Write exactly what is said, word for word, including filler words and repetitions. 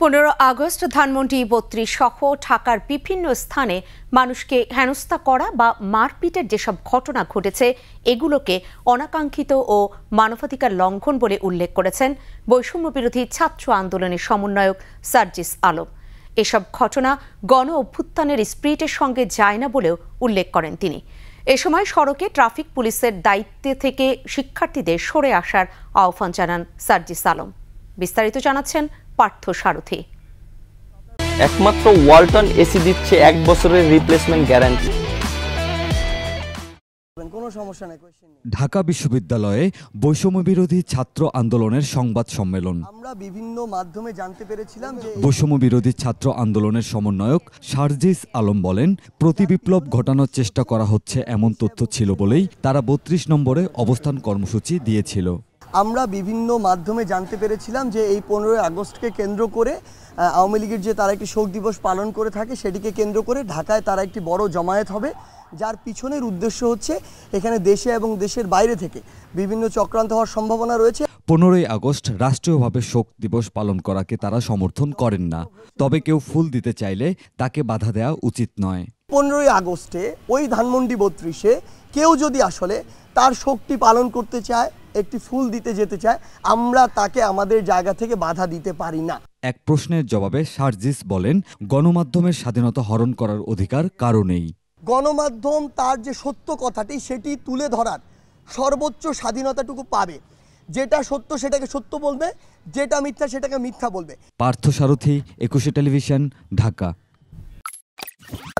পনেরো আগস্ট ধানমন্ডি বত্রিশ সহ ঢাকার বিভিন্ন স্থানে মানুষকে হেনস্থা করা বা মারপিটের যেসব ঘটনা ঘটেছে এগুলোকে অনাকাঙ্ক্ষিত ও মানবাধিকার লঙ্ঘন বলে উল্লেখ করেছেন বৈষম্য বিরোধী ছাত্র আন্দোলনের সমন্বয়ক সার্জিস আলম। এসব ঘটনা গণ অভ্যুত্থানের স্পিরিটের সঙ্গে যায় না বলেও উল্লেখ করেন তিনি। এ সময় সড়কে ট্রাফিক পুলিশের দায়িত্ব থেকে শিক্ষার্থীদের সরে আসার আহ্বান জানান সার্জিস আলম। বিস্তারিত জানাচ্ছেন পার্থ সারথী। একমাত্র ওয়ালটন এসি দিচ্ছে এক বছরের রিপ্লেসমেন্ট গ্যারান্টি। ঢাকা বিশ্ববিদ্যালয়ে বৈষম্য বিরোধী ছাত্র আন্দোলনের সংবাদ সম্মেলন। আমরা বিভিন্ন মাধ্যমে জানতে পেরেছিলাম যে বৈষম্য বিরোধী ছাত্র আন্দোলনের সমন্বয়ক সার্জিস আলম বলেন, প্রতিবিপ্লব ঘটানোর চেষ্টা করা হচ্ছে এমন তথ্য ছিল বলেই তারা বত্রিশ নম্বরে অবস্থান কর্মসূচি দিয়েছিল। আমরা বিভিন্ন মাধ্যমে জানতে পেরেছিলাম যে এই পনেরোই আগস্টকে কেন্দ্র করে আওয়ামী লীগের যে তারা একটি শোক দিবস পালন করে থাকে সেটিকে কেন্দ্র করে ঢাকায় তারা একটি বড় জমায়েত হবে, যার পিছনের উদ্দেশ্য হচ্ছে এখানে দেশে এবং দেশের বাইরে থেকে বিভিন্ন চক্রান্ত হওয়ার সম্ভাবনা রয়েছে। পনেরোই আগস্ট রাষ্ট্রীয়ভাবে শোক দিবস পালন করাকে তারা সমর্থন করেন না, তবে কেউ ফুল দিতে চাইলে তাকে বাধা দেওয়া উচিত নয়। পনেরোই আগস্টে ওই ধানমন্ডি বত্রিশে কেউ যদি আসলে তার শোকটি পালন করতে চায়, একটি ফুল দিতে যেতে চায়, আমরা তাকে আমাদের জায়গা থেকে বাধা দিতে পারি না। এক প্রশ্নের জবাবে সার্জিস বলেন, গণমাধ্যমের স্বাধীনতা হরণ করার অধিকার কারো নেই। গণমাধ্যম তার যে সত্য কথাটি সেটি তুলে ধরার সর্বোচ্চ স্বাধীনতাটুকু পাবে। যেটা সত্য সেটাকে সত্য বলবে, যেটা মিথ্যা সেটাকে মিথ্যা বলবে। পার্থ সারথী, একুশে টেলিভিশন, ঢাকা।